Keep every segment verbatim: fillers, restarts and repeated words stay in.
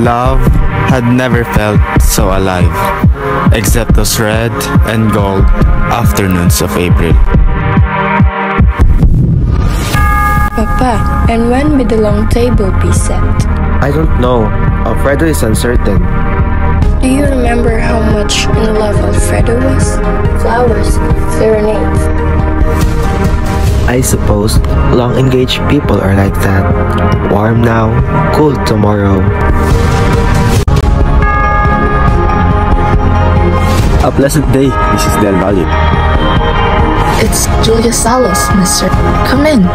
Love had never felt so alive, except those red and gold afternoons of April. Papa, and when will the long table be set? I don't know. Alfredo is uncertain. Do you remember how much in love Alfredo was? Flowers, serenades. I suppose long engaged people are like that. Warm now, cool tomorrow. A pleasant day, Missus Del Valle. It's Julia Salas, mister. Come in.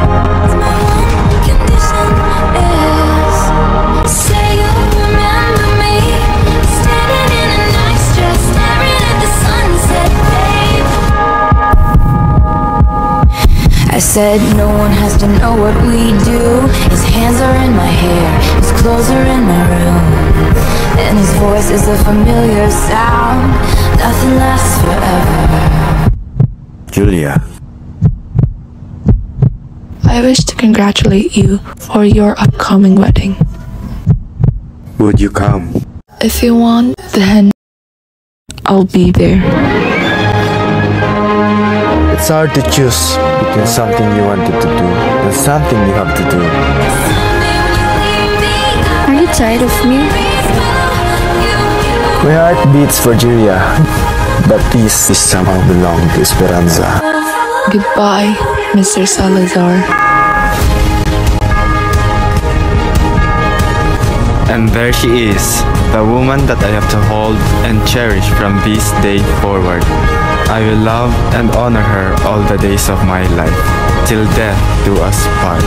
I said no one has to know what we do. His hands are in my hair, his clothes are in my room, and his voice is a familiar sound. Nothing lasts forever. Julia. I wish to congratulate you for your upcoming wedding. Would you come? If you want, then I'll be there. It's hard to choose between something you wanted to do and something you have to do. Are you tired of me? My heart beats for Julia, but this is somehow belong to Esperanza. Goodbye, Mister Salazar. And there she is, the woman that I have to hold and cherish from this day forward. I will love and honor her all the days of my life, till death do us part.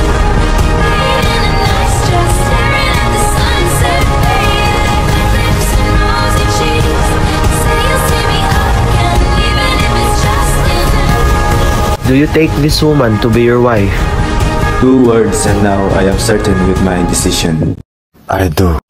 Do you take this woman to be your wife? Two words and now I am certain with my decision. I do.